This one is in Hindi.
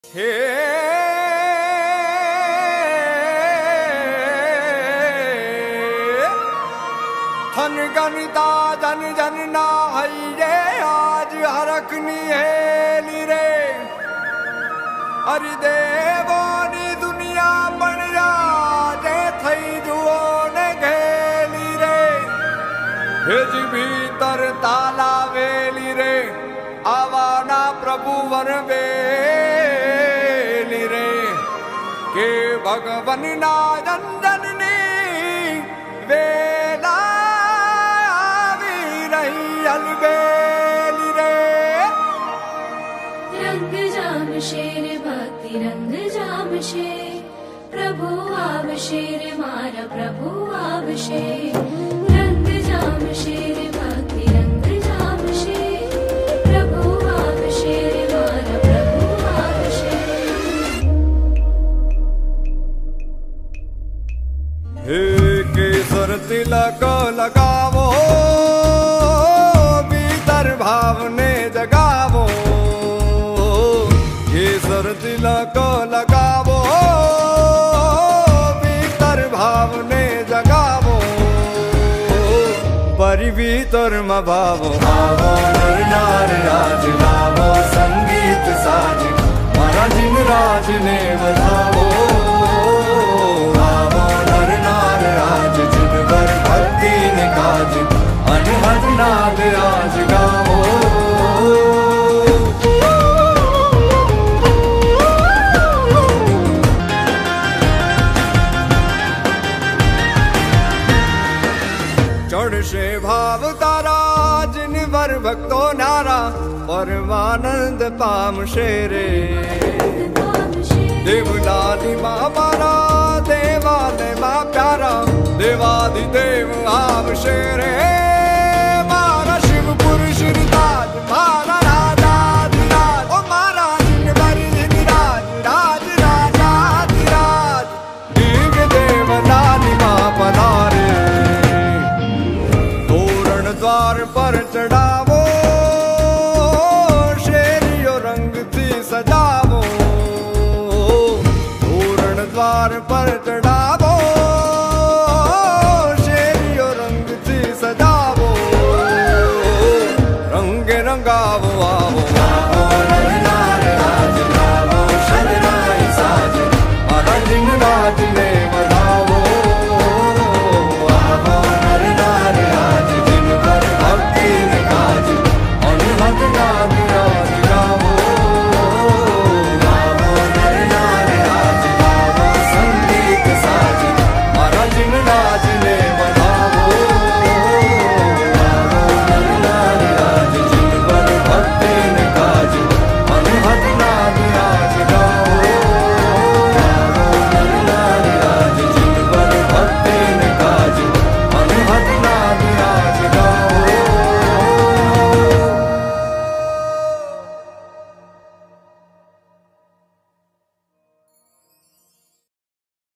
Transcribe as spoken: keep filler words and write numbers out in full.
हे थन गनिता जन जन ना है आज हरकनी है रे अरे देवानी दुनिया बन जाए थई जुओ ने घेली रे भेज भीतर ताला वेली रे आवाना प्रभु वर वेली रे के भगवन ना जननी वेला अलबेली रे रंग जाम शेर भक्ति रंग जाम शेर प्रभु आव शेर मारा प्रभु आव शेर रंग जाम शेर भक्ति रंग जाम शेर प्रभु आव शेर मारा प्रभु आव शेर। हे केसर तिलक लगावो भावने जगावो केसर तिलक लगावो भीतर भावने जगावो परि भीतर में भावो आवो नर नार राज लावो संगीत साज मारा जिन राज ने बधावो आवो नर नार राज जिन वर भक्ति ने काज अनहद नाद आज गावो। चढ़ से भाव तारा जिन वर भक्तो नारा परमानंद पाम शेरे देवलाली माँ मारा देवालय माँ प्यारा देवादि देव आव शेरे मारा शिव पुरुष राज मारा राजा राज ओ मारा जिन वर जिन राज राज राजा राज दीग देवलाली माँ पधारे द्वार पर चढ़ावो शेरियो रंग थी सजावो तोरण द्वार पर चढ़ावो